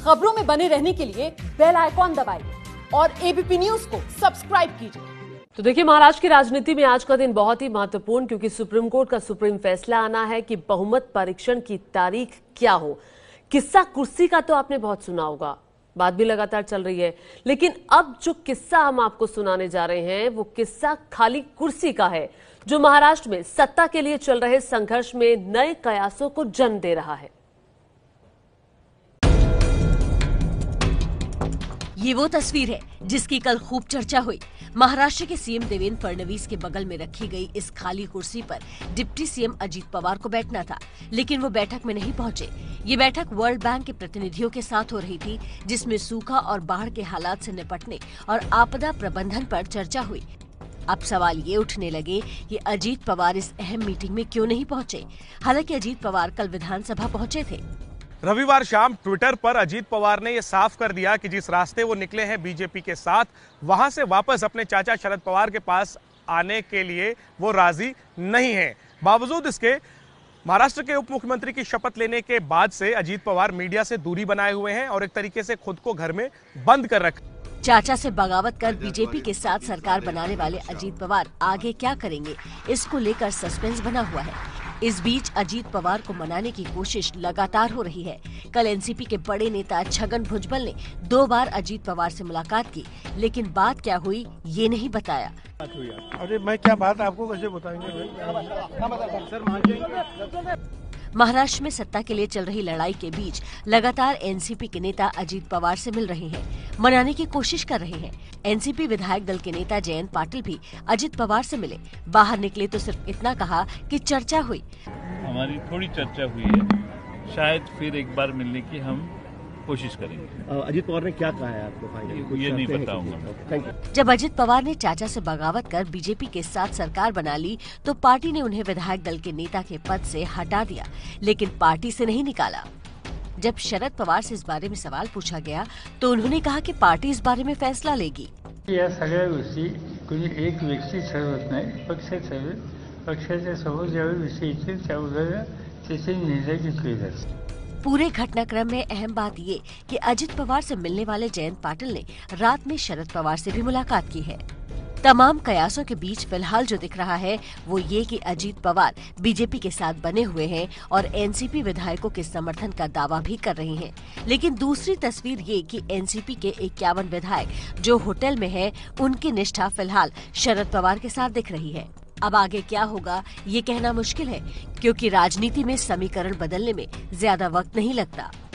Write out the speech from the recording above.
खबरों में बने रहने के लिए बेल आइकॉन दबाइए और एबीपी न्यूज को सब्सक्राइब कीजिए। तो देखिए, महाराष्ट्र की राजनीति में आज का दिन बहुत ही महत्वपूर्ण, क्योंकि सुप्रीम कोर्ट का सुप्रीम फैसला आना है कि बहुमत परीक्षण की तारीख क्या हो। किस्सा कुर्सी का तो आपने बहुत सुना होगा, बात भी लगातार चल रही है, लेकिन अब जो किस्सा हम आपको सुनाने जा रहे हैं वो किस्सा खाली कुर्सी का है, जो महाराष्ट्र में सत्ता के लिए चल रहे संघर्ष में नए कयासों को जन्म दे रहा है। ये वो तस्वीर है जिसकी कल खूब चर्चा हुई। महाराष्ट्र के सीएम देवेंद्र फडणवीस के बगल में रखी गई इस खाली कुर्सी पर डिप्टी सीएम अजीत पवार को बैठना था, लेकिन वो बैठक में नहीं पहुंचे। ये बैठक वर्ल्ड बैंक के प्रतिनिधियों के साथ हो रही थी, जिसमें सूखा और बाढ़ के हालात से निपटने और आपदा प्रबंधन पर चर्चा हुई। अब सवाल ये उठने लगे कि अजीत पवार इस अहम मीटिंग में क्यों नहीं पहुंचे। हालांकि अजीत पवार कल विधानसभा पहुंचे थे। रविवार शाम ट्विटर पर अजीत पवार ने यह साफ कर दिया कि जिस रास्ते वो निकले हैं बीजेपी के साथ, वहां से वापस अपने चाचा शरद पवार के पास आने के लिए वो राजी नहीं है। बावजूद इसके महाराष्ट्र के उप मुख्यमंत्री की शपथ लेने के बाद से अजीत पवार मीडिया से दूरी बनाए हुए हैं और एक तरीके से खुद को घर में बंद कर रखा। चाचा से बगावत कर बीजेपी के साथ सरकार बनाने वाले अजीत पवार आगे क्या करेंगे, इसको लेकर सस्पेंस बना हुआ है। इस बीच अजीत पवार को मनाने की कोशिश लगातार हो रही है। कल एनसीपी के बड़े नेता छगन भुजबल ने 2 बार अजीत पवार से मुलाकात की, लेकिन बात क्या हुई ये नहीं बताया। अरे मैं क्या बात आपको कैसे बताएंगे? महाराष्ट्र में सत्ता के लिए चल रही लड़ाई के बीच लगातार एनसीपी के नेता अजीत पवार से मिल रहे हैं, मनाने की कोशिश कर रहे हैं। एनसीपी विधायक दल के नेता जयंत पाटिल भी अजीत पवार से मिले। बाहर निकले तो सिर्फ इतना कहा कि चर्चा हुई। हमारी थोड़ी चर्चा हुई है, शायद फिर एक बार मिलने की हम कोशिश करेंगे। अजीत पवार ने क्या कहा है आपको? फाइनली ये नहीं बताऊंगा। जब अजीत पवार ने चाचा से बगावत कर बीजेपी के साथ सरकार बना ली, तो पार्टी ने उन्हें विधायक दल के नेता के पद से हटा दिया, लेकिन पार्टी से नहीं निकाला। जब शरद पवार से इस बारे में सवाल पूछा गया, तो उन्होंने कहा कि पार्टी इस बारे में फैसला लेगी। या सगळ्या गोष्टी कोणी एक व्यक्ती ठरवत नाही, पक्ष ठरवेल। पक्षाच्या समोर ज्यावेळी विषय येतील त्यावेळेला त्याचे निर्णय घेतले जातात। पूरे घटनाक्रम में अहम बात ये कि अजित पवार से मिलने वाले जयंत पाटिल ने रात में शरद पवार से भी मुलाकात की है। तमाम कयासों के बीच फिलहाल जो दिख रहा है वो ये कि अजीत पवार बीजेपी के साथ बने हुए हैं और एनसीपी विधायकों के समर्थन का दावा भी कर रहे हैं। लेकिन दूसरी तस्वीर ये कि एनसीपी के 51 विधायक जो होटल में हैं, उनकी निष्ठा फिलहाल शरद पवार के साथ दिख रही है। अब आगे क्या होगा ये कहना मुश्किल है, क्योंकि राजनीति में समीकरण बदलने में ज्यादा वक्त नहीं लगता।